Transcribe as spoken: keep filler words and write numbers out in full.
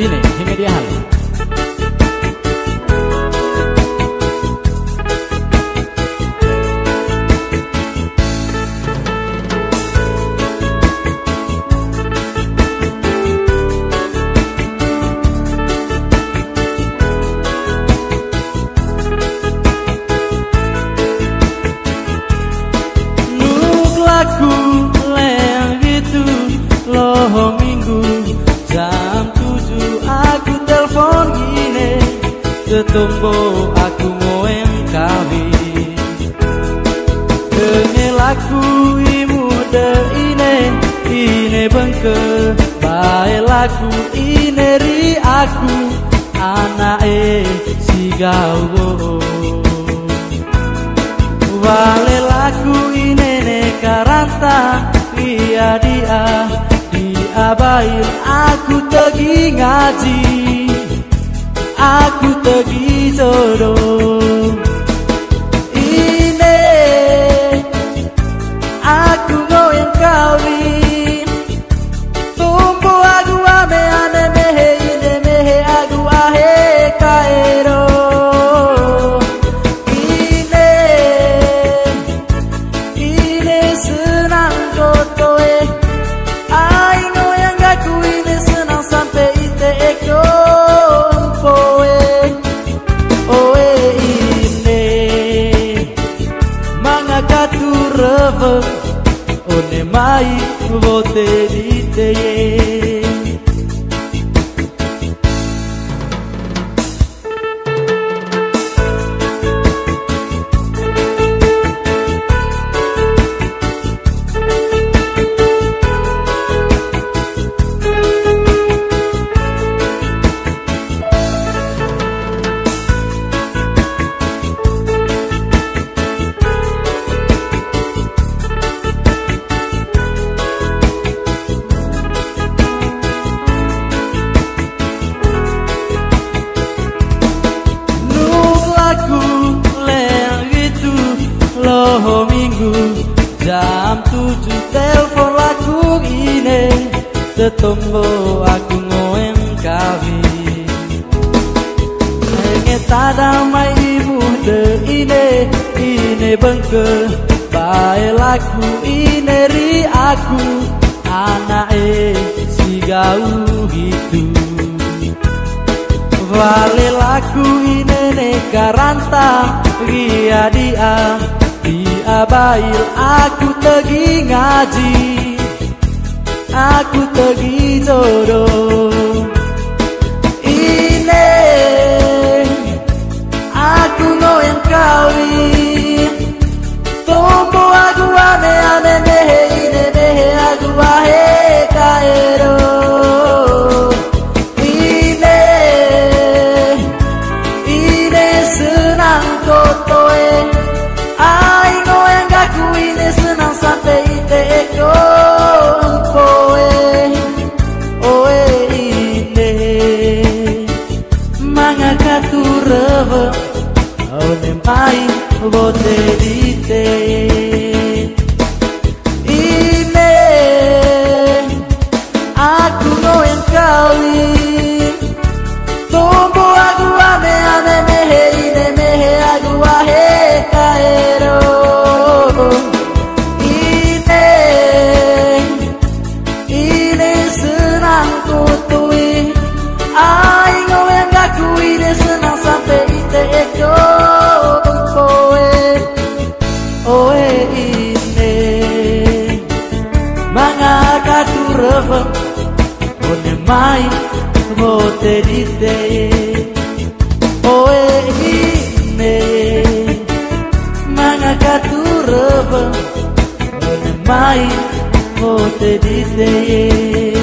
Ini di media hal. Aku lewat itu loh minggu jam tujuh aku telepon gini ketombo aku mau kawin dengan laku imu de ine ine bengke bae laku ine ri aku anak e si gawo wale laku ine karanta dia dia dia bail aku pergi ngaji aku pergi jodoh ini aku goyang kawin tumbuh aku ame ane mehe ine mehe aku ahe kaero one mai vote dite loh minggu jam tujuh telepon laku ini ketombo aku ngoeng kawin nge tadamai ibu de ine ine bengke bae laku ine ri aku anak e si gau gitu wale laku ine ne karanta dia dia dia bail aku pergi ngaji aku pergi jodoh ini aku ngoyang kawin tumbuh aku ane ane mehe ine mehe aku ahe kaero ini ini senang kotoe ai ngoyang gaku ini senang sampai teko poe oe ini mangaka tureve one mai vote dite ini aku ngoyang kawin tumbuh aku ane ane mehe ine mehe aku ahe kaero ine ine senang kutui ai ngoyang gaku ine senang sampai ite eko poe oe ine mangaka tureve one mai vote dite oe ine mangaka tureve one mai vote dite